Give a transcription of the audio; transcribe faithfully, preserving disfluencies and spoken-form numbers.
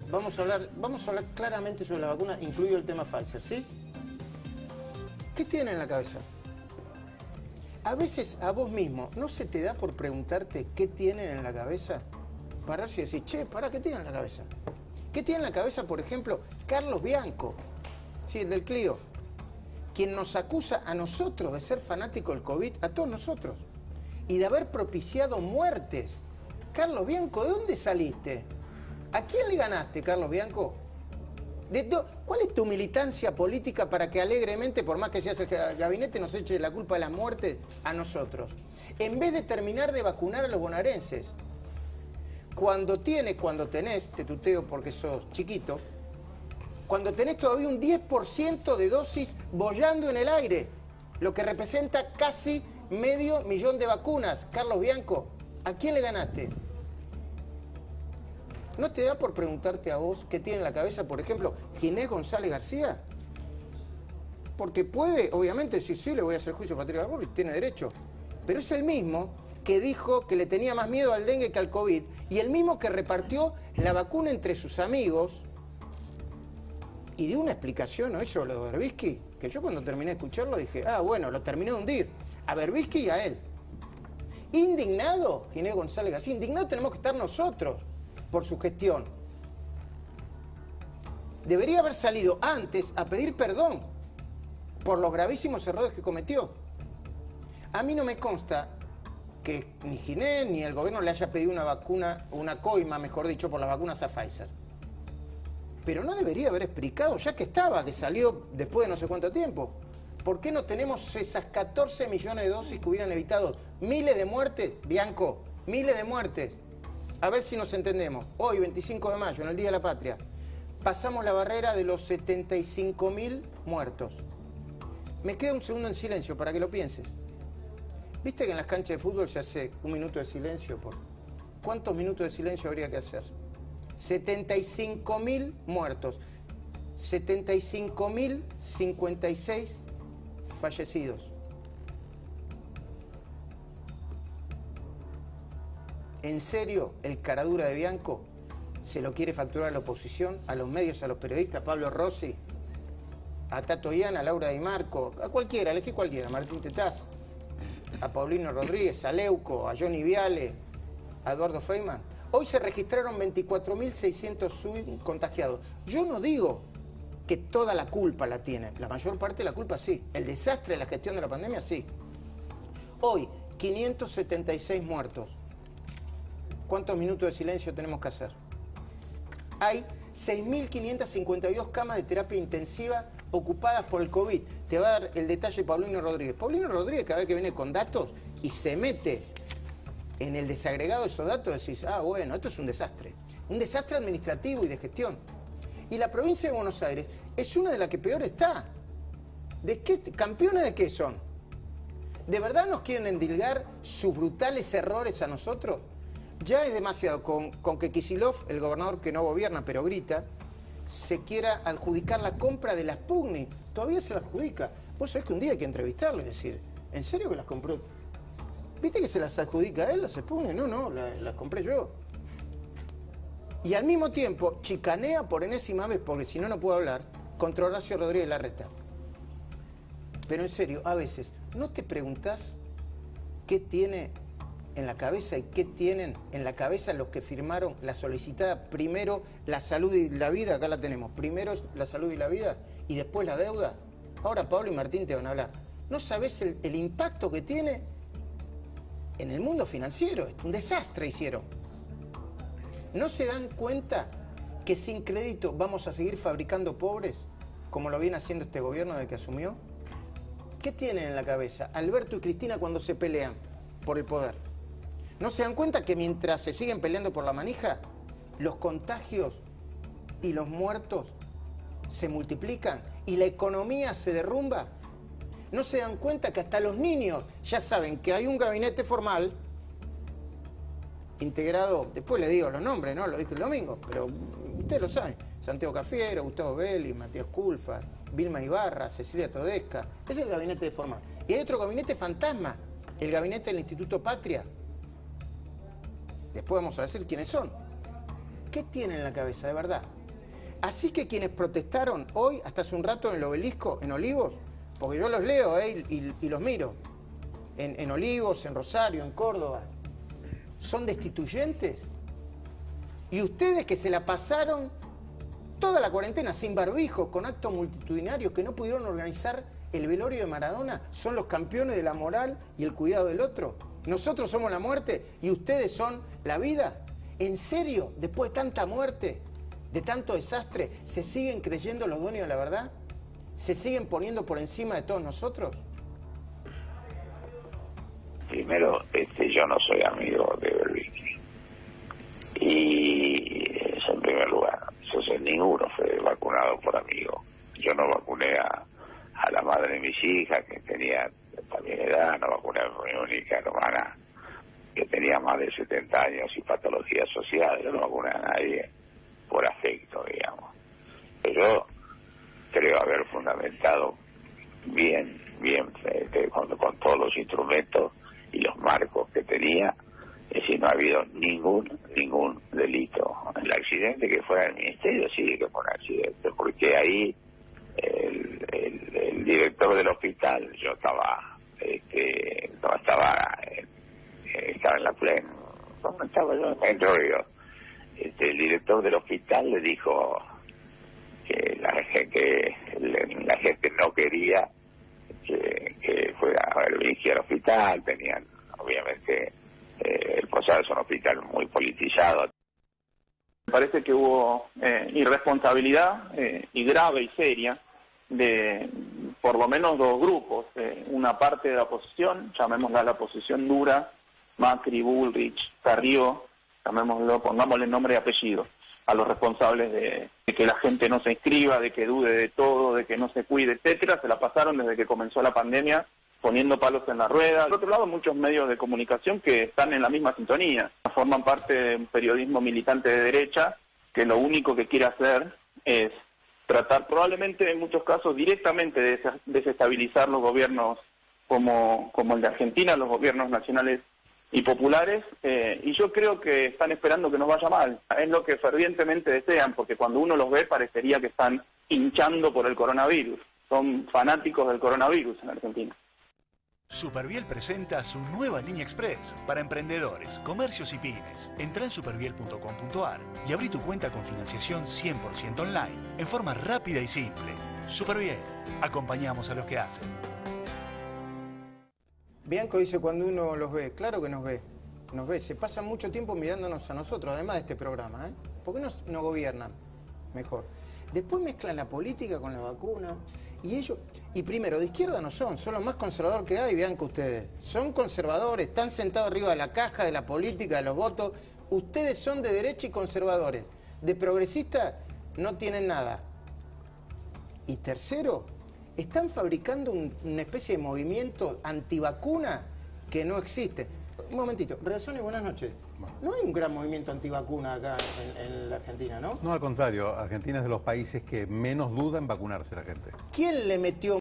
vamos a hablar, vamos a hablar claramente sobre la vacuna, incluido el tema Pfizer, ¿sí? ¿Qué tiene en la cabeza? A veces a vos mismo, ¿no se te da por preguntarte qué tienen en la cabeza? Pararse y decir, che, pará, ¿qué tienen en la cabeza? ¿Qué tiene en la cabeza, por ejemplo, Carlos Bianco, sí, el del Clio, quien nos acusa a nosotros de ser fanáticos del COVID, a todos nosotros, y de haber propiciado muertes? Carlos Bianco, ¿de dónde saliste? ¿A quién le ganaste, Carlos Bianco? ¿De do... ¿Cuál es tu militancia política para que alegremente, por más que seas el gabinete, nos eche la culpa de las muertes a nosotros? En vez de terminar de vacunar a los bonaerenses. Cuando tienes, cuando tenés, te tuteo porque sos chiquito, cuando tenés todavía un diez por ciento de dosis boyando en el aire, lo que representa casi medio millón de vacunas. Carlos Bianco, ¿a quién le ganaste? ¿No te da por preguntarte a vos qué tiene en la cabeza, por ejemplo, Ginés González García? Porque puede, obviamente, decir, sí, le voy a hacer juicio a Patricia Bullrich, tiene derecho. Pero es el mismo que dijo que le tenía más miedo al dengue que al COVID, y el mismo que repartió la vacuna entre sus amigos, y dio una explicación, ¿no? Eso, lo de Berbisky, que yo cuando terminé de escucharlo dije, ah, bueno, lo terminé de hundir, a Berbisky y a él. Indignado, Ginés González García, indignado tenemos que estar nosotros por su gestión. Debería haber salido antes a pedir perdón por los gravísimos errores que cometió. A mí no me consta que ni Ginés ni el gobierno le haya pedido una vacuna, una coima, mejor dicho, por las vacunas a Pfizer. Pero no debería haber explicado, ya que estaba, que salió después de no sé cuánto tiempo. ¿Por qué no tenemos esas catorce millones de dosis que hubieran evitado miles de muertes, Bianco? Miles de muertes. A ver si nos entendemos. Hoy, veinticinco de mayo, en el Día de la Patria, pasamos la barrera de los setenta y cinco mil muertos. Me queda un segundo en silencio para que lo pienses. ¿Viste que en las canchas de fútbol se hace un minuto de silencio? Por... ¿Cuántos minutos de silencio habría que hacer? setenta y cinco mil muertos. setenta y cinco mil cincuenta y seis fallecidos. ¿En serio el caradura de Bianco se lo quiere facturar a la oposición, a los medios, a los periodistas, a Pablo Rossi, a Tato Iana, a Laura Di Marco, a cualquiera, elegí cualquiera, a Martín Tetaz, a Paulino Rodríguez, a Leuco, a Johnny Viale, a Eduardo Feynman? Hoy se registraron veinticuatro mil seiscientos contagiados. Yo no digo que toda la culpa la tienen, la mayor parte de la culpa sí, el desastre de la gestión de la pandemia sí. Hoy, quinientos setenta y seis muertos. ¿Cuántos minutos de silencio tenemos que hacer? Hay seis mil quinientas cincuenta y dos camas de terapia intensiva ocupadas por el COVID. Te va a dar el detalle Paulino Rodríguez. Paulino Rodríguez cada vez que viene con datos y se mete en el desagregado de esos datos, decís, ah, bueno, esto es un desastre. Un desastre administrativo y de gestión. Y la provincia de Buenos Aires es una de las que peor está. ¿De qué? ¿Campeones de qué son? ¿De verdad nos quieren endilgar sus brutales errores a nosotros? Ya es demasiado con, con que Kicillof, el gobernador que no gobierna pero grita, se quiera adjudicar la compra de las Sputnik. Todavía se la adjudica. Vos sabés que un día hay que entrevistarlo y decir, ¿en serio que las compró? ¿Viste que se las adjudica a él, las Sputnik? No, no, las, las compré yo. Y al mismo tiempo chicanea por enésima vez, porque si no, no puedo hablar, contra Horacio Rodríguez Larreta. Pero en serio, a veces, ¿no te preguntás qué tiene en la cabeza y qué tienen en la cabeza los que firmaron la solicitada primero la salud y la vida? Acá la tenemos. Primero la salud y la vida y después la deuda. Ahora Pablo y Martín te van a hablar. ¿No sabés el, el impacto que tiene en el mundo financiero? Es un desastre hicieron. ¿No se dan cuenta que sin crédito vamos a seguir fabricando pobres como lo viene haciendo este gobierno desde que asumió? ¿Qué tienen en la cabeza Alberto y Cristina cuando se pelean por el poder? ¿No se dan cuenta que mientras se siguen peleando por la manija, los contagios y los muertos se multiplican y la economía se derrumba? ¿No se dan cuenta que hasta los niños ya saben que hay un gabinete formal integrado, después les digo los nombres, ¿no? Lo dije el domingo, pero ustedes lo saben: Santiago Cafiero, Gustavo Belli, Matías Culfas, Vilma Ibarra, Cecilia Todesca. Ese es el gabinete formal. Y hay otro gabinete fantasma, el gabinete del Instituto Patria. Después vamos a decir quiénes son. ¿Qué tienen en la cabeza, de verdad? Así que quienes protestaron hoy, hasta hace un rato en el Obelisco, en Olivos, porque yo los leo eh, y, y los miro, en, en Olivos, en Rosario, en Córdoba, son destituyentes. Y ustedes que se la pasaron toda la cuarentena sin barbijo, con actos multitudinarios, que no pudieron organizar el velorio de Maradona, son los campeones de la moral y el cuidado del otro. Nosotros somos la muerte y ustedes son la vida. ¿En serio? Después de tanta muerte, de tanto desastre, ¿se siguen creyendo los dueños de la verdad? ¿Se siguen poniendo por encima de todos nosotros? Primero, este, yo no soy amigo de Berbisky. Y eso en primer lugar. Entonces ninguno fue vacunado por amigo. Yo no vacuné a, a la madre de mis hijas, que tenía también edad, no vacuné a mi única hermana, que tenía más de setenta años y patologías sociales. Yo no vacuné a nadie por afecto, digamos. Pero yo creo haber fundamentado bien, bien, este, con, con todos los instrumentos y los marcos que tenía. Es decir, no ha habido ningún ningún delito. El accidente que fue al ministerio sí que fue un accidente, porque ahí el, el, el director del hospital, yo estaba, este, no estaba, en, estaba en la plena, ¿cómo estaba yo? En Río. Este, el director del hospital le dijo que la gente, la gente no quería que, que fuera a Berbisky al hospital, tenían obviamente eh, el Posada es un hospital muy politizado. Me parece que hubo eh, irresponsabilidad eh, y grave y seria de por lo menos dos grupos, eh, una parte de la oposición, llamémosla la oposición dura, Macri, Bullrich, Carrió, llamémoslo, pongámosle nombre y apellido a los responsables de, de que la gente no se inscriba, de que dude de todo, de que no se cuide, etcétera. Se la pasaron desde que comenzó la pandemia poniendo palos en la rueda. Por otro lado, muchos medios de comunicación que están en la misma sintonía, forman parte de un periodismo militante de derecha que lo único que quiere hacer es tratar, probablemente en muchos casos directamente, de desestabilizar los gobiernos como, como el de Argentina, los gobiernos nacionales y populares, eh, y yo creo que están esperando que nos vaya mal. Es lo que fervientemente desean, porque cuando uno los ve parecería que están hinchando por el coronavirus. Son fanáticos del coronavirus en Argentina. Superviel presenta su nueva línea express para emprendedores, comercios y pymes. Entra en superviel punto com punto ar y abrí tu cuenta con financiación cien por ciento online, en forma rápida y simple. Superviel, acompañamos a los que hacen. Bianco dice cuando uno los ve, claro que nos ve, nos ve, se pasan mucho tiempo mirándonos a nosotros, además de este programa, ¿eh? ¿Por qué no, no gobiernan mejor? Después mezclan la política con la vacuna, y ellos, y primero, de izquierda no son, son los más conservadores que hay, Bianco, ustedes. Son conservadores, están sentados arriba de la caja de la política, de los votos. Ustedes son de derecha y conservadores. De progresistas no tienen nada. Y tercero, están fabricando un, una especie de movimiento antivacuna que no existe. Un momentito, Redazones, buenas noches. No hay un gran movimiento antivacuna acá en, en la Argentina, ¿no? No, al contrario, Argentina es de los países que menos duda en vacunarse la gente. ¿Quién le metió